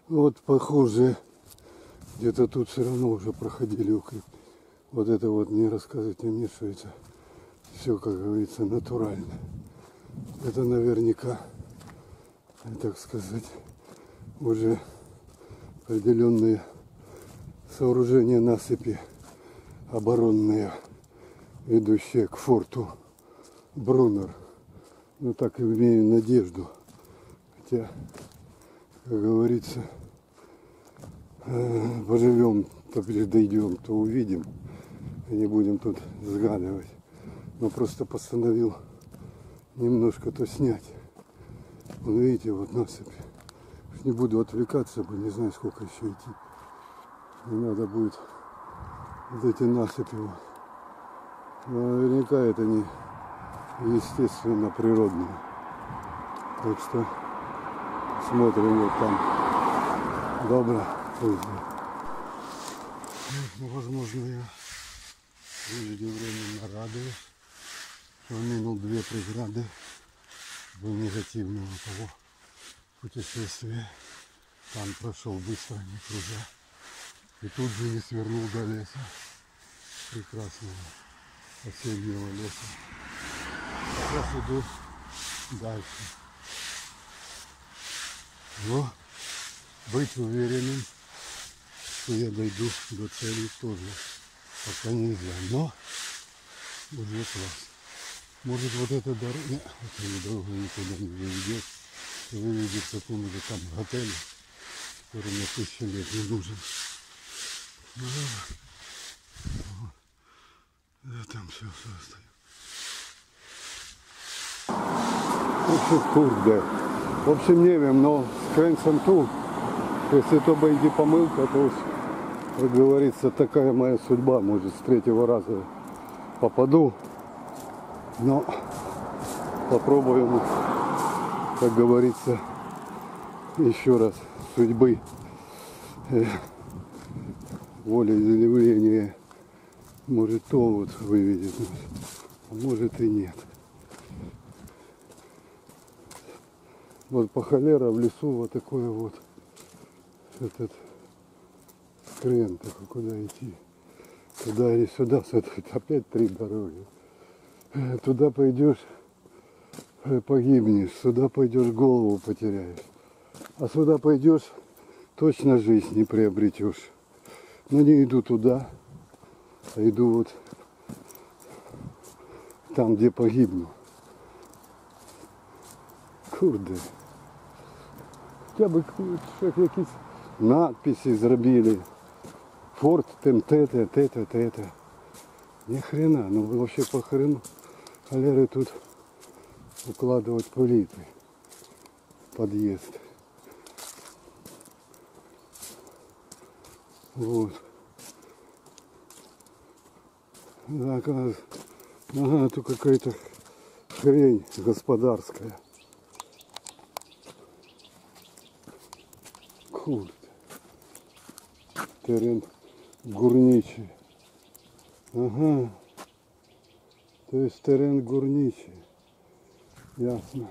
Вот похоже, где-то тут все равно уже проходили укреп. Вот это вот не рассказывайте мне, что это все, как говорится, натурально. Это наверняка, так сказать, уже определенные сооружения насыпи оборонные, ведущие к форту Брунер. Ну так и имею надежду. Хотя, как говорится, поживем, то дойдем, то увидим. И не будем тут сгадывать. Но просто постановил немножко то снять. Вон видите, вот насыпь. Не буду отвлекаться, не знаю, сколько еще идти. Не надо будет вот эти насыпи. Вот. Но наверняка это не естественно природное. Так что смотрим вот там. Добро. Ну, возможно, я преждевременно радуюсь, что минул две преграды до негативного того путешествия. Там прошел быстро, не кружа. И тут же не свернул до леса. Прекрасного осеннего леса. Сейчас иду дальше. Но быть уверенным, что я дойду до цели, тоже пока нельзя. Но уже класс. Может, вот эта дорога, эта дорога никуда не выведет. Выведет к какому-то там отелю, который мне 1000 лет не нужен. Да, там все остается. Kurde. В общем, не wiem, но skręcam tu. Если то będzie помылка, то уж, как говорится, такая моя судьба. Может, с 3-го раза попаду. Но попробуем, как говорится, еще раз судьбы, волеизъявления. Может, то вот выведет нас, а может и нет. Вот по холера в лесу вот такое вот этот скрен, такой, куда идти. Туда или сюда, опять 3 дороги. Туда пойдешь, погибнешь, сюда пойдешь, голову потеряешь. А сюда пойдешь, точно жизнь не приобретешь. Но не иду туда, а иду вот там, где погибну. Kurde. Хоча б якісь надписи зробили. Форт те-те. Ни хрена, ну вообще по хрену холеры тут укладывать плиты. Подъезд. Вот. Да, оказывается, ага, тут какая-то хрень господарская. Kurde. Терен гурничий. Ага. То есть терен гурничий. Ясно.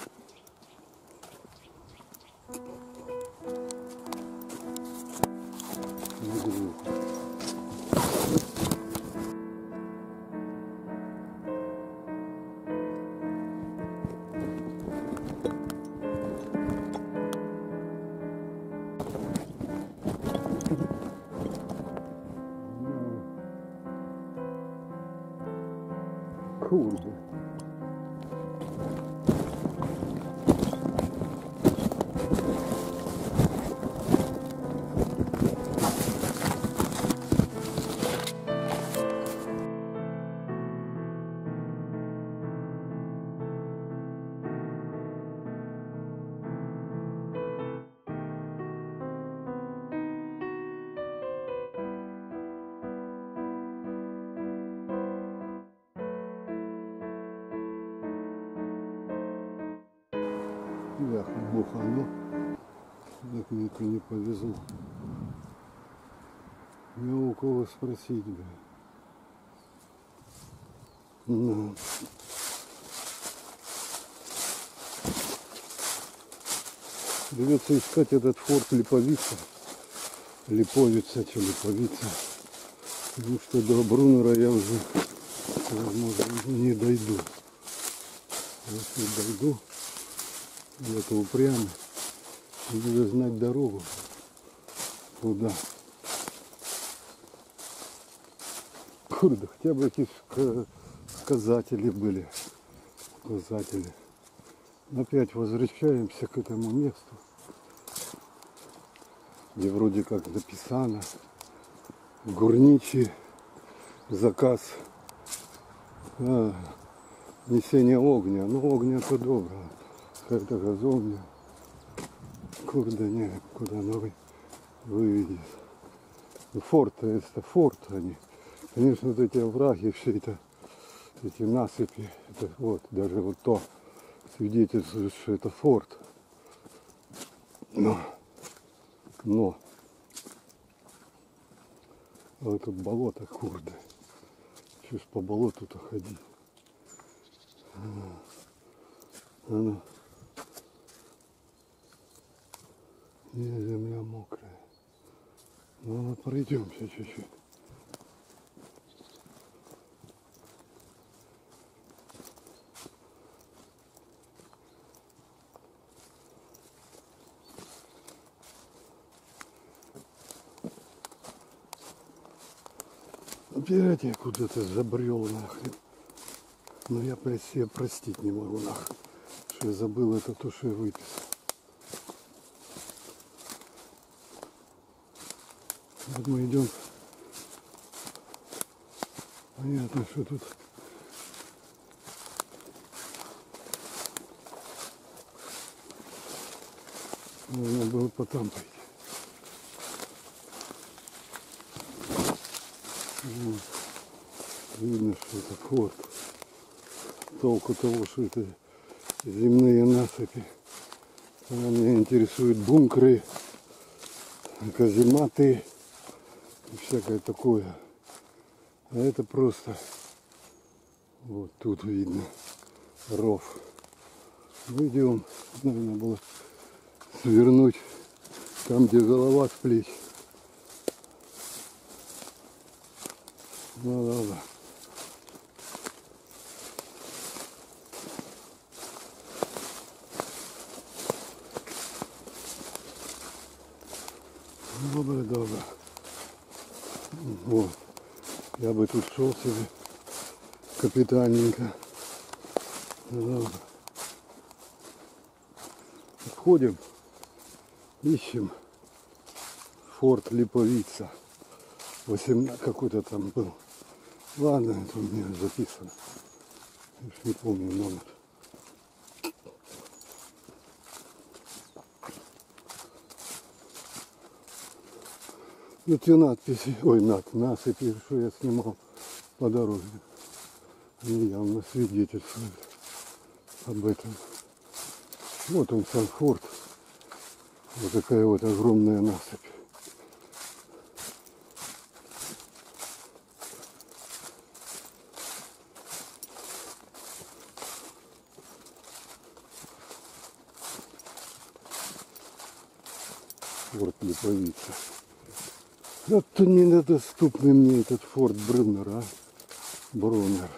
Kurde. Я бухану, так мне это не повезло. Не у кого спросить, да. Ну. Придется искать этот форт Липовица. Липовица, что Липовица. Потому что до Бруннера я уже, возможно, не дойду. Если дойду, это упрямый. Надо знать дорогу. Куда. Кurde, хотя бы какие сказатели были. Сказатели. Опять возвращаемся к этому месту, где вроде как написано Гурничий заказ несения огня. Ну, огня-то доброго. Какая-то газовня. Куда не, куда новый выведет. Форт, это форт они. Конечно, вот эти овраги, все это, эти насыпи, это вот, даже вот то свидетельствует, что это форт. Но вот тут болото, кurde. Чуть по болоту-то ходить. Оно. Не, земля мокрая. Ну, пройдемся чуть-чуть. Опять я куда-то забрел нахрен. Но я себе простить не могу нахрен, что я забыл это то, что я выписал. Вот мы идем. Понятно, что тут нужно было потом пойти. Вот. Видно, что это форт. Толку того, что это земные насыпи. Меня интересуют бункеры, казематы и всякое такое. А это просто вот тут видно ров. Мы идем, наверное, было свернуть там, где голова с плеч. Ну ладно. Добре. Вот. Я бы тут шел себе капитальненько. Добре. Входим, ищем форт Липовица. 18 какой-то там был. Ладно, это у меня записано. Я уж не помню номер. Эти надписи, ой, насыпи, что я снимал по дороге, они явно свидетельствуют об этом. Вот он сам форт. Вот такая вот огромная насыпь. Форт Липовица. Это недоступный мне этот форт Бруннер, а? Бруннер.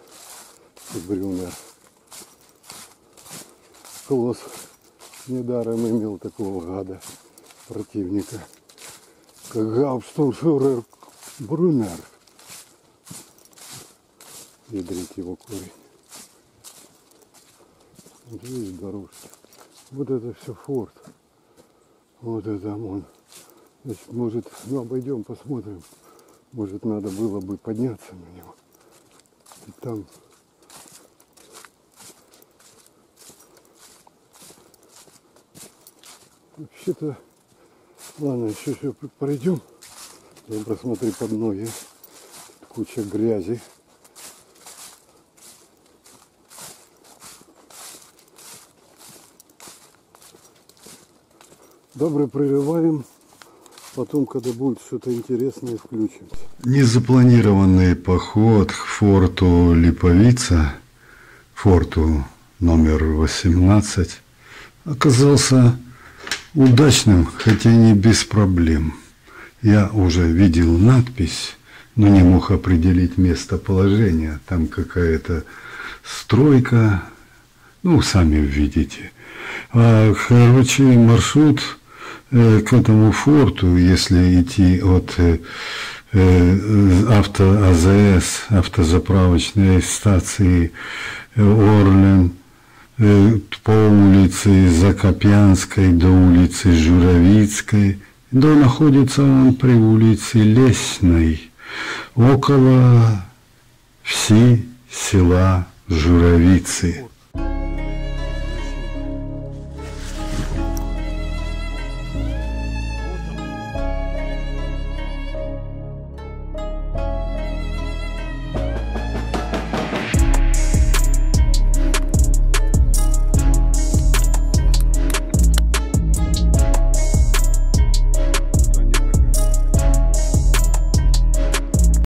Клосс недаром имел такого гада, противника, как Гауптштурмфюрер Бруннер. Ядрить его корень. Вот видишь дорожка. Вот это все форт. Вот это он. Значит, может, ну, обойдем, посмотрим. Может, надо было бы подняться на него. И там вообще-то, ладно, еще пройдем. Посмотри под ноги. Тут куча грязи. Добре, прерываем. Потом, когда будет что-то интересное, включимся. Незапланированный поход к форту Липовица, форту номер 18, оказался удачным, хотя не без проблем. Я уже видел надпись, но не мог определить местоположение. Там какая-то стройка, ну, сами увидите. Короче, маршрут к этому форту, если идти от АЗС, автозаправочной станции Орлен, по улице Закопянской до улицы Журавицкой, да находится он при улице Лесной, около села Журавицы.